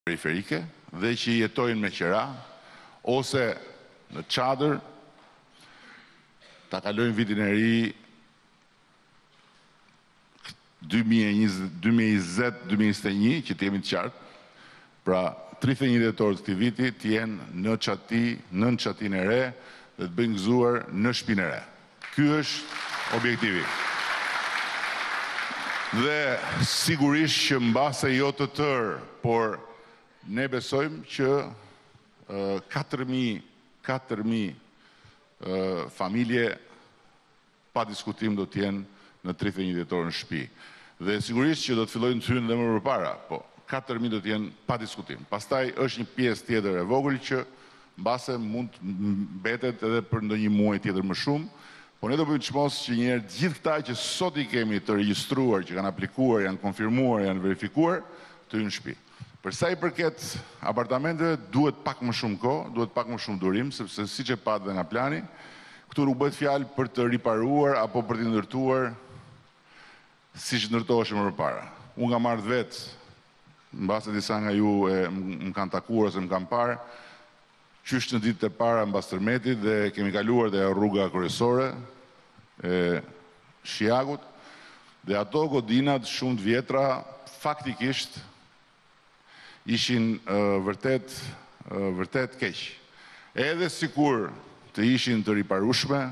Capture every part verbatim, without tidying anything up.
periferike dhe që jetojnë me qira, ose në çadër, ta kalojnë vitin e ri dy mijë e njëzet dy mijë e njëzet dy mijë e njëzet e një, që të jemi të qartë, pra tridhjetë e një dhjetor të këtij viti të jenë në çati, nën çatinë e re dhe të bëjnë gëzuar në shtëpinë e re. Ky është objektivi. Dhe sigurisht që mbase jo të tërë, por ne besojmë që katër mijë familje pa diskutim do të jenë në tridhjetë e një dhjetor në shtëpi. Dhe sigurisht që do të fillojnë të hynë dhe më përpara, po katër mijë do të jenë pa diskutim. Pastaj është një pjesë tjetër e vogël që mbase mund të mbetet edhe për ndonjë muaj tjetër më shumë, po ne do bëjmë çmos që një herë gjithë këta që sot i kemi të regjistruar, që kanë aplikuar, janë konfirmuar, janë verifikuar, të hyjnë në shtëpi. Për sa i përket apartamenteve, duhet pak më shumë kohë, duhet pak më shumë durim, sepse siç e pat dhe nga plani, këtu nuk bëhet fjalë për të riparuar apo për të ndërtuar siç ndërtoheshim më parë. Unë kam marrë vetë, mbase disa nga ju e më kanë takuar ose më kanë parë, qysh në ditët e para mbas tërmetit dhe kemi kaluar dhe rruga kryesore e Shiagut, dhe ato godinat shumë të vjetra faktikisht ishin uh, vërtet uh, vërtet keq. Edhe sikur të ishin të riparueshme,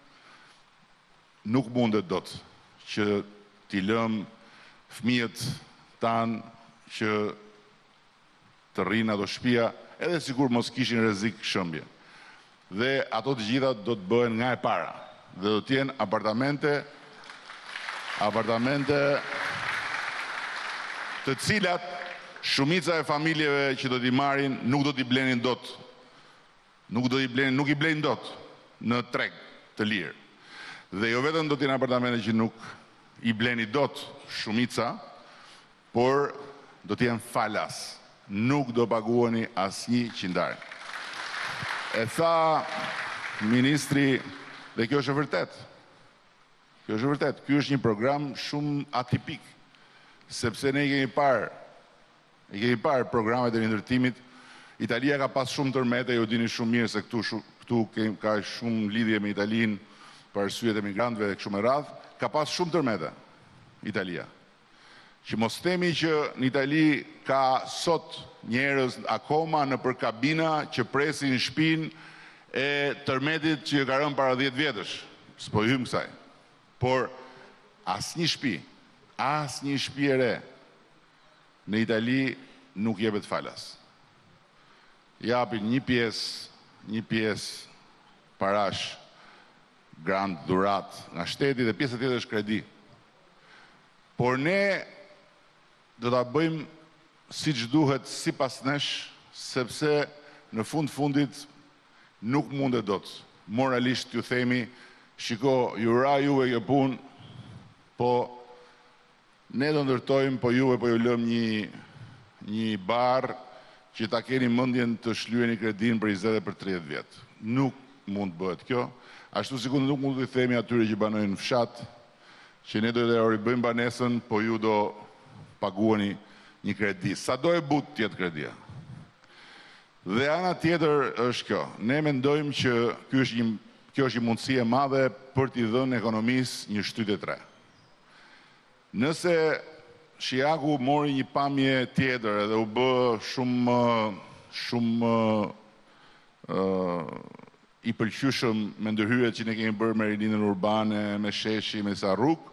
nuk mundet dot që t'i lëm fëmijët tanë që të rrinë ato shtëpia, edhe sikur mos kishin rrezik shëmbje. Dhe ato të gjitha do të bëhen nga e para. Dhe do të jenë apartamente apartamente të cilat shumica e familjeve që do t'i marrin nuk do t'i blenin dot. Nuk do t'i blenin, nuk i blenin dot në treg të lirë. Dhe jo vetëm do t'jenë apartamente që nuk i bleni dot shumica, por do t'jenë falas. Nuk do paguani asnjë qindar. E tha ministri, dhe kjo është e vërtet. Kjo është e vërtet. Ky është një program shumë atipik, sepse ne i kemi parë, i kemi parë programet e rindërtimit. Italia ka pas shumë tërmete, ju dini shumë mirë se këtu shu, këtu ka shumë lidhje me Italinë për arsyet e migrantëve dhe kështu me radhë. Ka pas shumë tërmete Italia. Që mos themi që në Itali ka sot njerëz akoma në për kabina që presin shtëpinë e tërmetit që ka rënë para dhjetë vjetësh. S'po hym kësaj. Por asnjë shtëpi, asnjë shtëpi e re në Itali nuk jepet falas. Japin një pjesë, një pjesë parash, grand dhurat nga shteti dhe pjesa tjetër është kredi. Por ne do ta bëjmë siç duhet sipas nesh, sepse në fund fundit nuk mundet dot. Moralisht ju themi, shiko, ju ra juve kjo punë, po ne do ndërtojmë, po juve po ju lëm një një barr që ta keni mendjen të shlyeni kredin për njëzet e për tridhjetë vjet. Nuk mund bëhet kjo. Ashtu sikur nuk mund të themi atyre që banojnë në fshat, që ne do të ribëjmë banesën, po ju do paguani një kredi. Sa do e but tjetë kredia. Dhe ana tjetër është kjo. Ne mendojmë që kjo është një, kjo është një mundësi e madhe për t'i dhënë ekonomisë një shtytje tre. Nëse Shiaku mori një pamje tjetër edhe u bë shumë shumë uh, i pëlqyeshëm me ndërhyrjet që ne kemi bërë me rinindën urbane, me sheshi, me sa rrugë,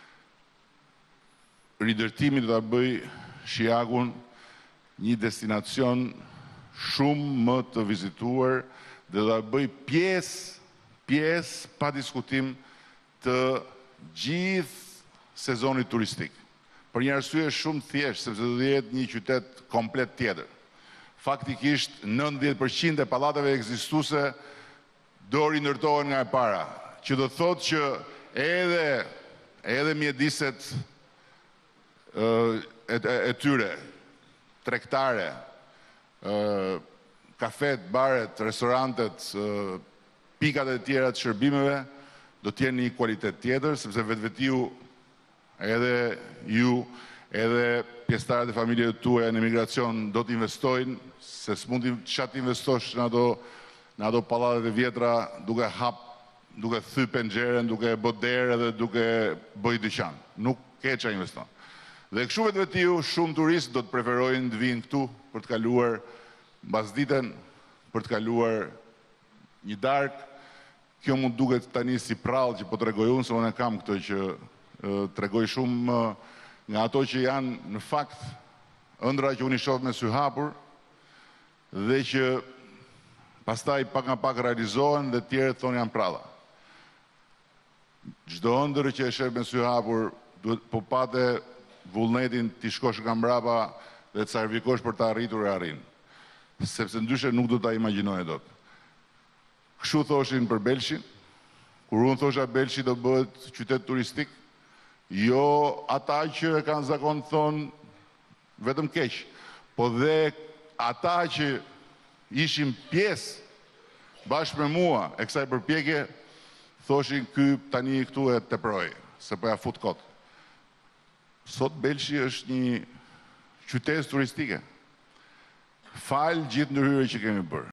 ridërtimi do ta bëj Shiakun një destinacion shumë më të vizituar dhe do ta bëj pjesë, pjesë pa diskutim të gjithë sezonit turistik. Për një arsye shumë thjesht, sepse do të jetë një qytet komplet tjetër. Faktikisht nëntëdhjetë përqind e pallateve ekzistuese do rindërtohen nga e para, që do thotë që edhe edhe mjediset e, e, e tyre, tregtare, kafet, baret, restorantet, pikat e tjera të shërbimeve do të jenë një kualitet tjetër, sepse vetvetiu edhe ju edhe pjesëtarët e familjeve tuaja në emigracion do të investojnë, se s'mund të çat investosh në ato në ato pallatet e vjetra duke hap, duke thy penxherën, duke bë derë dhe duke bëj dyqan. Nuk ke çfarë investon. Dhe kështu vetë vetiu shumë turistë do të preferojnë të vinë këtu për të kaluar mbasditën, për të kaluar një darkë. Kjo mund duket tani si prallë që po tregoj unë, se unë e kam këtë që e, tregoj shumë e, nga ato që janë në fakt ëndra që unë i shoh me sy hapur dhe që pastaj pak nga pak realizohen dhe tjerët thonë janë pralla. Çdo ëndër që e sheh me sy hapur duhet po pate vullnetin ti shkosh nga mbrapa dhe të sakrifikosh për të arritur e arrin. Sepse ndryshe nuk do ta imagjinoje dot. Kështu thoshin për Belshin, kur unë thosha Belshi do bëhet qytet turistik, jo ata që e kanë zakon të thonë vetëm keq, po dhe ata që ishin pjesë bashkë me mua e kësaj përpjekje, thoshin ky tani këtu e teproi, se po ja fut kot. Sot Belshi është një qytet turistike. Fal gjithë ndërhyrje që kemi bërë.